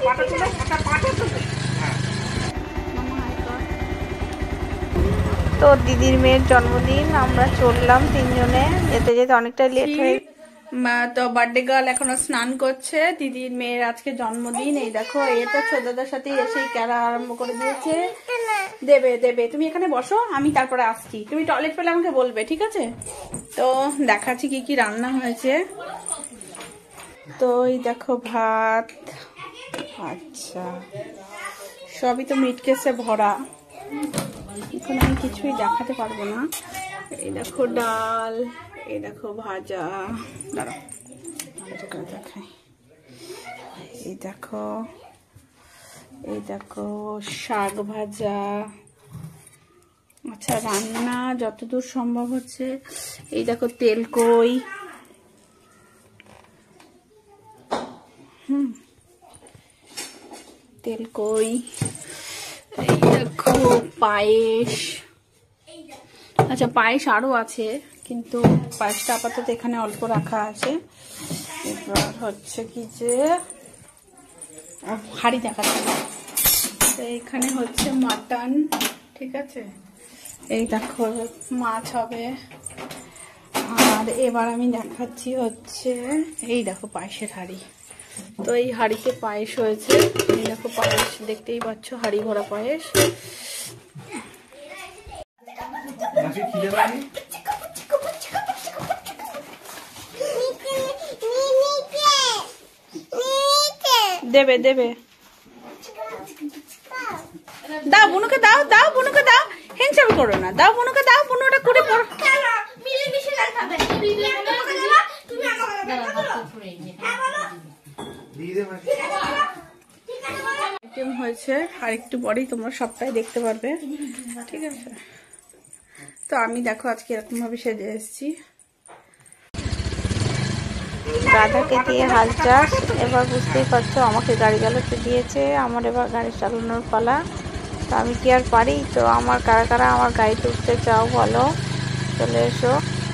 তো দিদির মেয়ের জন্মদিন, আমরা চললাম তিনজনে, যেতে যেতে অনেকটা লেট হয়ে। তো বার্থডে গার্ল এখনো স্নান করছে, দিদির মেয়ের আজকে জন্মদিন। এই দেখো, এ তো ছোটদের সাথে এসেই খেলা আরম্ভ করে দিয়েছে। দেবে দেবে, তুমি এখানে বসো, আমি তারপরে আসছি, তুমি টয়লেট পেলে আমাকে বলবে, ঠিক আছে? তো দেখাচ্ছি কি কি রান্না হয়েছে। তো এই দেখো ভাত, আচ্ছা সবই তো মিট কেসে ভরা, এখন আমি কিছুই দেখাতে পারবো না। এই দেখো ডাল, এই দেখো ভাজা, দাঁড়াও দেখাই। এই দেখো শাক ভাজা। আচ্ছা রান্না যতদূর সম্ভব হচ্ছে। এই দেখো তেলকই, তেলকই। এই দেখো পায়েস। আচ্ছা পায়েস আরো আছে, কিন্তু পায়েসটা আপাতত এখানে অল্প রাখা আছে। এবার হচ্ছে কি যে হাঁড়ি দেখাচ্ছে, তো এখানে হচ্ছে মাটন, ঠিক আছে। এই দেখো মাছ হবে। আর এবার আমি দেখাচ্ছি হচ্ছে এই দেখো পায়েসের হাঁড়ি। তো এই হাঁড়িতে পায়েস হয়েছে, এই দেখো পায়েস দেখতেই পাচ্ছ, হাঁড়ি ভরা পায়েস। দেবে দেবে, দাও বুনুকে দাও, দাও বুনুকে দাও, হিংসামি করো না, দাও বুনুকে দাও, বুনুটা করে পড়ো। হয়েছে আর একটু পরেই তোমরা সবটাই দেখতে পারবে, ঠিক আছে। তো আমি দেখো আজকে এরকম ভাবে সেজে এসেছি। রাধাকে দিয়ে হাল চাষ, এবার বুঝতেই পারছো আমাকে গাড়ি চালাতে দিয়েছে, আমার এবার গাড়ি চালানোর পালা। তো আমি কি আর পারি? তো আমার কারা কারা আমার গাড়িতে উঠতে চাও বলো, চলে এসো।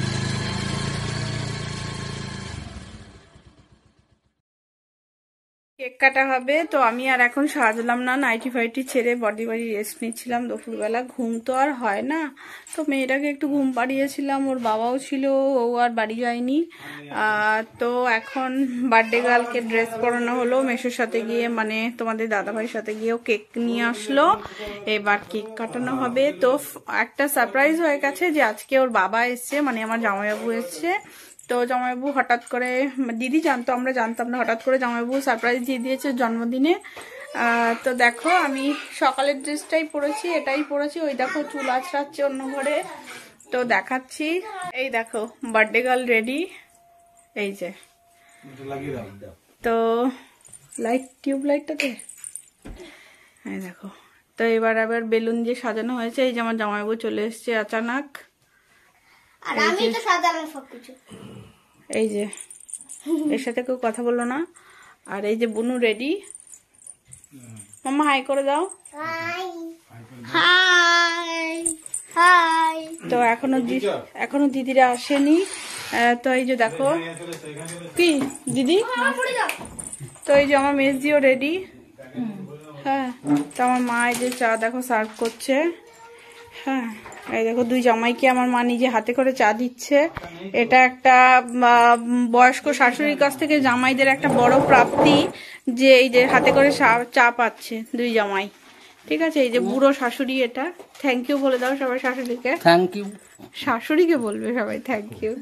কেক কাটা হবে, তো আমি আর এখন সাজলাম না, নাইটি ফাইটি ছেড়ে বডি রেস্ট নিচ্ছিলাম। দুপুরবেলা ঘুম তো আর হয় না, তো মেয়েটাকে একটু ঘুম পাড়িয়েছিলাম, ওর বাবাও ছিল, ও আর বাড়ি যায়নি। তো এখন বার্থডে গার্লকে ড্রেস পরানো হলো, মেশোর সাথে গিয়ে, মানে তোমাদের দাদাভাইয়ের সাথে গিয়েও কেক নিয়ে আসলো, এবার কেক কাটানো হবে। তো একটা সারপ্রাইজ হয়ে গেছে যে আজকে ওর বাবা এসছে, মানে আমার জামাইবাবু এসছে। তো জামাইবাবু হঠাৎ করে, দিদি জানতো, আমরা জানতাম না, হঠাৎ করে জামাইবাবু সারপ্রাইজ দিয়ে দিয়েছে জন্মদিনে। তো দেখো আমি সকালের ড্রেসটাই পরেছি, এটাই পরেছি। ওই দেখো চুল আঁচড়াচ্ছে অন্য ঘরে, তো দেখাচ্ছি। এই দেখো বার্থডে গার্ল রেডি, এই যে। তো লাইট, টিউব লাইটটাতে, এই দেখো। তো এবার আবার বেলুন দিয়ে সাজানো হয়েছে। এই যে আমার জামাইবাবু চলে এসছে আচানক, আর আমি তো সাজালাম সবকিছু। এই যে এর সাথে কেউ কথা বললো না। আর এই যে বুনু রেডি, মাম্মা হাই করে দাও। Hi hi hi. তো এখনো দিদিরা আসেনি। তো এই যে দেখো, কি দিদি, তো এই যে আমার মেজদিও রেডি। হ্যাঁ, তো আমার মা এই যে চা দেখো সার্ভ করছে। হ্যাঁ, এই দেখো দুই জামাইকে আমার মা নিজে হাতে করে চা দিচ্ছে। এটা একটা বয়স্ক শাশুড়ির কাছ থেকে জামাইদের একটা বড় প্রাপ্তি, যে এই যে হাতে করে চা পাচ্ছে দুই জামাই, ঠিক আছে। এই যে বুড়ো শাশুড়ি, এটা থ্যাংক ইউ বলে দাও সবাই শাশুড়িকে। থ্যাংক ইউ, শাশুড়িকে বলবে সবাই থ্যাংক ইউ।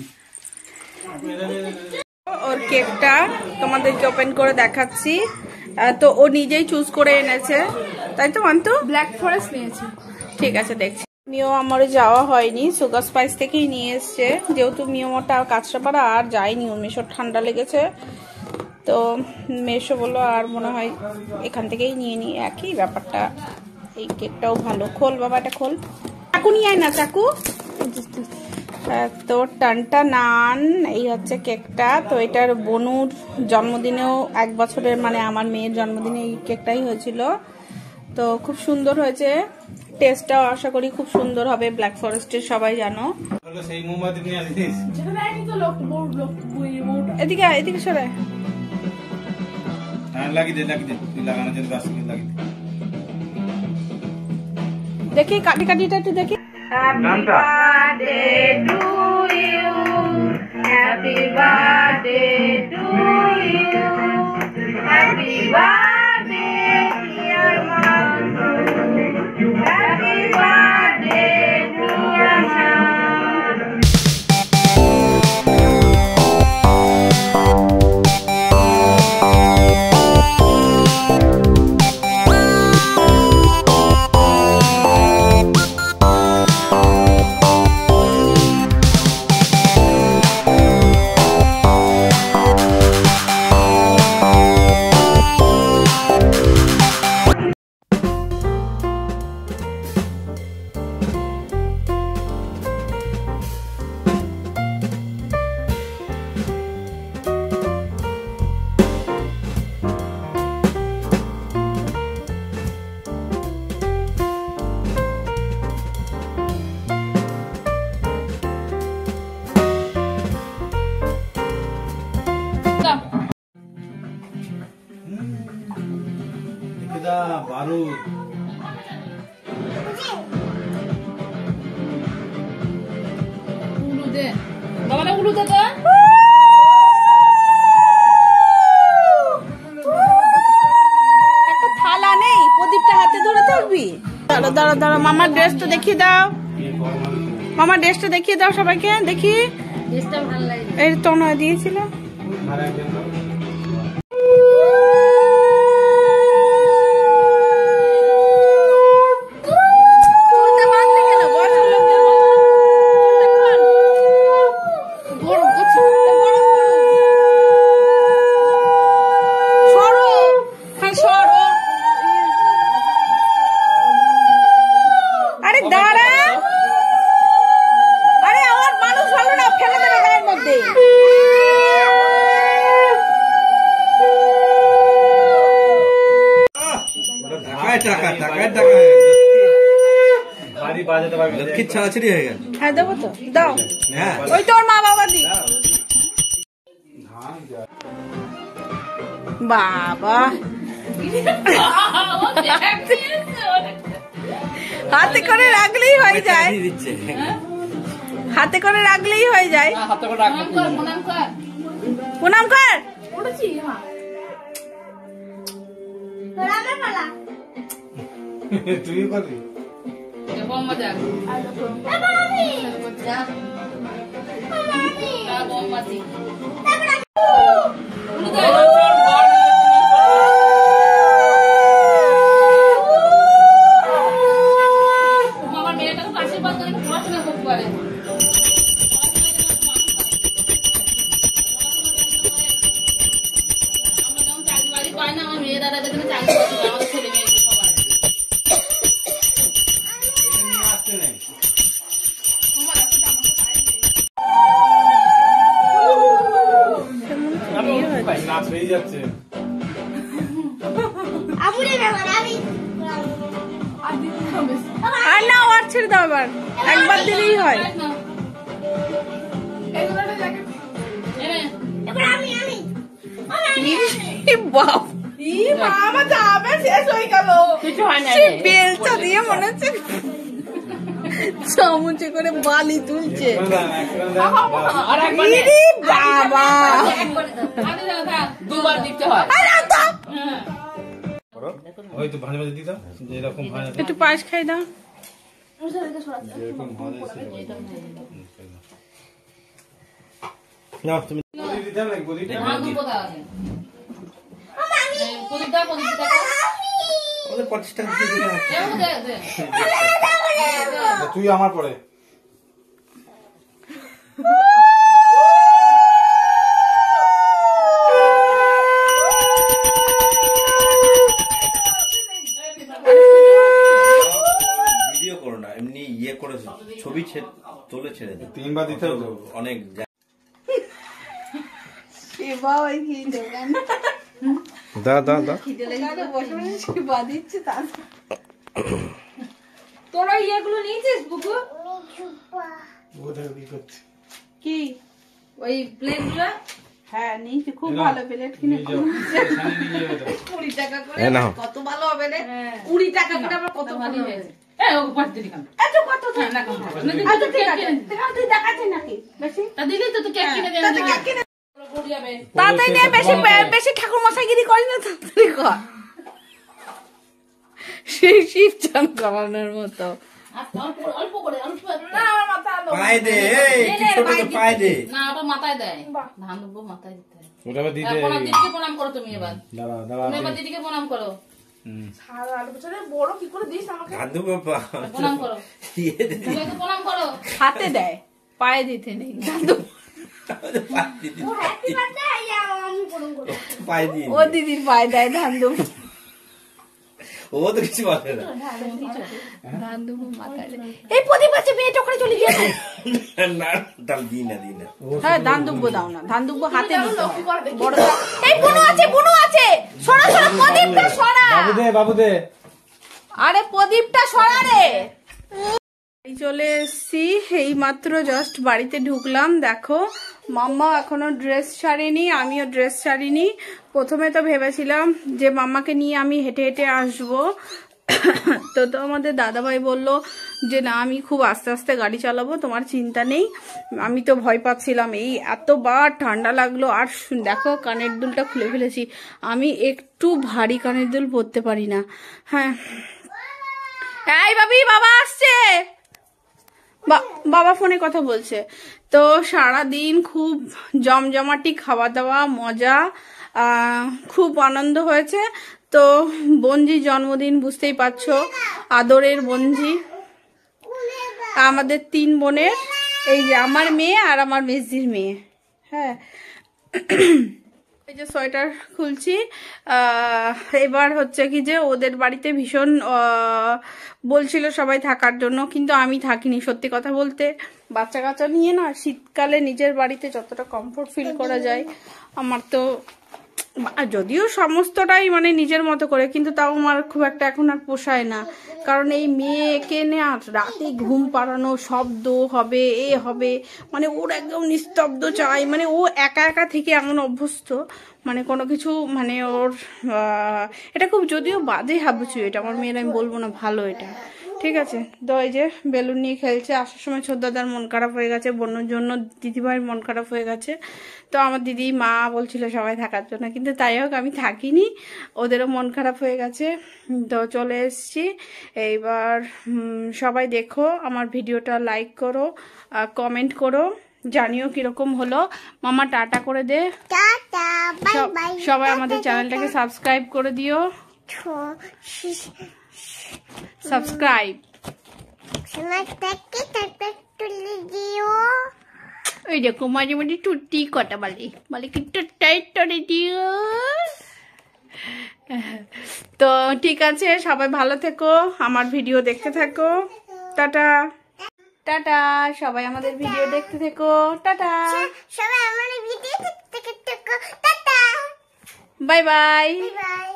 ওর কেকটা তোমাদেরকে ওপেন করে দেখাচ্ছি। তো ও নিজেই চুজ করে এনেছে, তাই তো মান্তু? ব্ল্যাক ফরেস্ট নিয়েছি, ঠিক আছে দেখছি। মিও আমারও যাওয়া হয়নি, সুগার স্পাইস থেকেই নিয়ে এসছে, যেহেতু মিওমোটা কাঁচরাপাড়া আর যায়নি, ওর মেশোর ঠান্ডা লেগেছে। তো মেশো বললো আর মনে হয় এখান থেকেই নিয়ে নিই, একই ব্যাপারটা। এই কেকটাও ভালো, খোল বাবা, এটা খোল, চাকু নিয়ে আয় না, চাকু। তো টানটা নান, এই হচ্ছে কেকটা। তো এটার বনুর জন্মদিনেও 1 বছরের, মানে আমার মেয়ের জন্মদিনে এই কেকটাই হয়েছিল। তো খুব সুন্দর হয়েছে, টেস্টটাও আশা করি খুব সুন্দর হবে। ব্ল্যাক ফরেস্টের সবাই জানো। এদিকে এদিকে সরে। দেখি কাটি কাটিটা একটু দেখি। Happy birthday to you, happy birthday to you, happy birthday dear Mantu, happy birthday dear Sham. বারুদ উলুদে বাবাটা উলুদে তো একটা থালা নেই, প্রদীপটা হাতে ধরে থাকবি। দাঁড়া দাঁড়া দাঁড়া, মামার ড্রেসটা দেখিয়ে দাও, মামার ড্রেসটা দেখিয়ে দাও সবাইকে, দেখি ড্রেসটা ভালো লাগে। এই তো নয় দিয়েছিল। হ্যাঁ দেবো তো, দাও। ওই তোর মা বাবা দি বাবা হাতে করে রাখলেই হয়ে যায়, হাতে করে রাখলেই হয়ে যায়। প্রণাম কর। তুই করবি আমার মেয়েটা তো আশীর্বাদ করে পড়াশোনা করতে পারে। আমরা যেমন চাকরি বাড়ি পাই না, আমার মেয়ে দাদা যেখানে চাকরি করতে পারে, আমাদের ছেলে মেয়ে সবার আর না, আর ছেড়ে দাও, এবার একবার দিলেই হয়। বেলচা দিয়ে মনে হচ্ছে চামচে করে বালি তুলছে। বাবা দুবার দিতে হয়। একটু পায়েস খাই দাও। তুই আমার পরে ভিডিও করো না, এমনি ইয়ে করে ছবি তোলে ছেড়ে দে। 3 বার দিতে হবে অনেক। দা দা দা তোরা ইয়েগুলো নিয়েছিস বুকু? কি ওই প্লেটগুলো হ্যাঁ নিয়েছি, খুব ভালো প্লেট কিনে এখানে নিয়ে যাবে তো। 20 টাকা করে এই নাও। কত ভালো হবে রে 20 টাকা করে আবার কত ভালো হয়েছে এই ও পাঁচ দিন খান এত কত না কম খাবে না আচ্ছা ঠিক আছে তুই দেখাচ্ছিস নাকি বেশি তা দিলি তো কেক কিনে দেন তাতে কেক কিনে পড়ে যাবে তাড়াতাড়ি নে, বেশি বেশি ঠাকুর মশাইগিরি করিস না, তাড়াতাড়ি কর। সেই শিব চান করানোর মতো। অল্প করে অল্প না আমার মাথা আলো। পায়ে দে এই কি ছোট তো পায়ে দে না ওটা মাথায় দেয় ধান দুব্বো মাথায় দিতে হয় ওটা আবার দিতে এখন দিদিকে প্রণাম করো তুমি এবার দাঁড়া দাঁড়া তুমি এবার দিদিকে প্রণাম করো সারা আলো বছরে বড় কি করে দিস আমাকে? গান্ধু বাবা প্রণাম করো দিয়ে দে তুমি একটু প্রণাম করো হাতে দেয়, পায়ে দিতে নেই। পায়ে দিয়ে ও দিদির পায়ে দেয় ধান্দুম। ও তো কিছু বলে না ধান্দুম মাথায় দেয়। এই প্রদীপ আছে, মেয়েটা করে চলে গিয়েছে। না তাহলে দিই না হ্যাঁ ধান দুব্বো দাও না, ধান দুব্বো হাতে দিতে হয়। বড় দাও। এই বুনু আছে, বুনু আছে, সরা সরা প্রদীপটা সরা। বাবু দে আরে প্রদীপটা সরা রে। এই চলে এসছি, এই মাত্র জাস্ট বাড়িতে ঢুকলাম। দেখো মাম্মা এখনো ড্রেস ছাড়েনি, আমিও ড্রেস ছাড়িনি। প্রথমে তো ভেবেছিলাম যে মাম্মাকে নিয়ে আমি হেঁটে হেঁটে আসবো, তো আমাদের দাদাভাই বলল যে না আমি খুব আস্তে আস্তে গাড়ি চালাবো, তোমার চিন্তা নেই। আমি তো ভয় পাচ্ছিলাম, এই এতবার ঠান্ডা লাগলো। আর দেখো কানের দুলটা খুলে ফেলেছি, আমি একটু ভারী কানের দুল পরতে পারি না। হ্যাঁ এই বাবি, বাবা আসছে, বাবা ফোনে কথা বলছে। তো সারাদিন খুব জমজমাটি খাওয়া দাওয়া, মজা, খুব আনন্দ হয়েছে। তো বঞ্জি জন্মদিন, বুঝতেই পারছো, আদরের বঞ্জি। আমাদের 3 বোনের, এই যে আমার মেয়ে আর আমার মেজদির মেয়ে। হ্যাঁ এই যে সোয়েটার খুলছি। এবার হচ্ছে কি যে ওদের বাড়িতে ভীষণ বলছিল সবাই থাকার জন্য, কিন্তু আমি থাকিনি। সত্যি কথা বলতে বাচ্চা কাচ্চা নিয়ে না শীতকালে নিজের বাড়িতে যতটা কমফোর্ট ফিল করা যায়, আমার তো যদিও সমস্তটাই মানে নিজের মতো করে, কিন্তু তাও আমার খুব একটা এখন আর পোষায় না। কারণ এই মেয়েকে নিয়ে আর রাতে ঘুম পাড়ানো, শব্দ হবে, এ হবে, মানে ওর একদম নিস্তব্ধ চাই। মানে ও একা একা থেকে এমন অভ্যস্ত, মানে কোনো কিছু মানে ওর এটা খুব যদিও বাজে হাবুচু, এটা আমার মেয়ের আমি বলবো না, ভালো এটা, ঠিক আছে। তো এই যে বেলুন নিয়ে খেলছে। আসার সময় ছোটদাদার মন খারাপ হয়ে গেছে, বোনের জন্য দিদিভাইয়ের মন খারাপ হয়ে গেছে। তো আমার দিদি মা বলছিল সবাই থাকার জন্য, কিন্তু তাই হোক আমি থাকিনি, ওদেরও মন খারাপ হয়ে গেছে। তো চলে এসছি। এইবার সবাই দেখো আমার ভিডিওটা, লাইক করো, কমেন্ট করো, জানিও কিরকম হলো। মামা টাটা করে দে। সবাই আমাদের চ্যানেলটাকে সাবস্ক্রাইব করে দিও। সাবস্ক্রাইব। ওই দেখো মাঝে মাঝে টুটি কটা বলে কি টুটাই টরে দিও। তো ঠিক আছে, সবাই ভালো থেকো, আমার ভিডিও দেখতে থাকো। টাটা টাটা, সবাই আমাদের ভিডিও দেখতে থেকো। টাটা, সবাই আমার ভিডিও দেখতে থাকো। Tata, bye bye. বাই।